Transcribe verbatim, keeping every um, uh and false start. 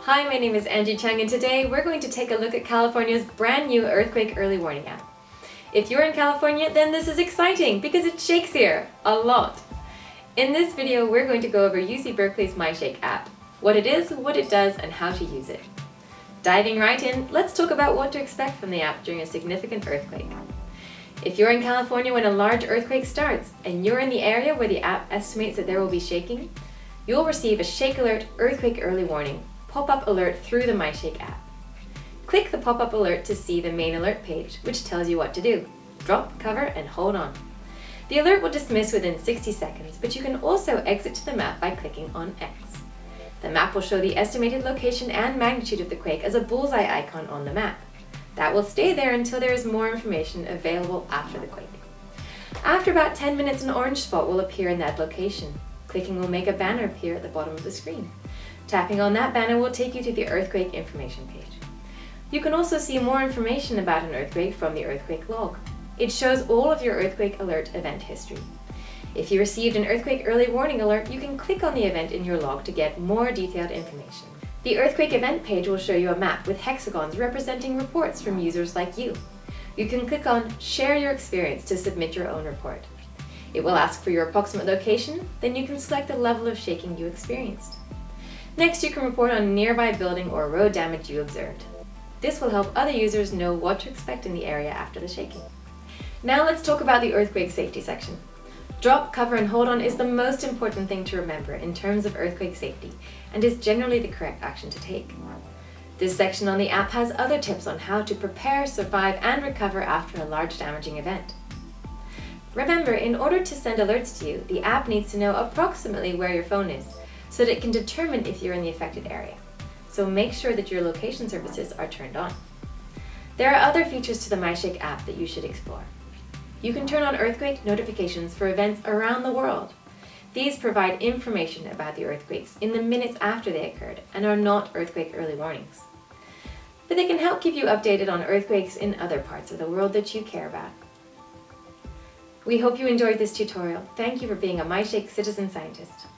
Hi, my name is Angie Chung and today we're going to take a look at California's brand new earthquake early warning app. If you're in California, then this is exciting because it shakes here a lot. In this video, we're going to go over U C Berkeley's MyShake app, what it is, what it does, and how to use it. Diving right in, let's talk about what to expect from the app during a significant earthquake. If you're in California when a large earthquake starts and you're in the area where the app estimates that there will be shaking, you'll receive a Shake Alert Earthquake Early Warning pop-up alert through the MyShake app. Click the pop-up alert to see the main alert page, which tells you what to do. Drop, cover, and hold on. The alert will dismiss within sixty seconds, but you can also exit to the map by clicking on X. The map will show the estimated location and magnitude of the quake as a bullseye icon on the map. That will stay there until there is more information available after the quake. After about ten minutes, an orange spot will appear in that location. Clicking will make a banner appear at the bottom of the screen. Tapping on that banner will take you to the earthquake information page. You can also see more information about an earthquake from the earthquake log. It shows all of your earthquake alert event history. If you received an earthquake early warning alert, you can click on the event in your log to get more detailed information. The earthquake event page will show you a map with hexagons representing reports from users like you. You can click on Share Your Experience to submit your own report. It will ask for your approximate location, then you can select the level of shaking you experienced. Next, you can report on nearby building or road damage you observed. This will help other users know what to expect in the area after the shaking. Now let's talk about the earthquake safety section. Drop, cover, and hold on is the most important thing to remember in terms of earthquake safety and is generally the correct action to take. This section on the app has other tips on how to prepare, survive, and recover after a large damaging event. Remember, in order to send alerts to you, the app needs to know approximately where your phone is, so that it can determine if you're in the affected area. So make sure that your location services are turned on. There are other features to the MyShake app that you should explore. You can turn on earthquake notifications for events around the world. These provide information about the earthquakes in the minutes after they occurred and are not earthquake early warnings. But they can help keep you updated on earthquakes in other parts of the world that you care about. We hope you enjoyed this tutorial. Thank you for being a MyShake citizen scientist.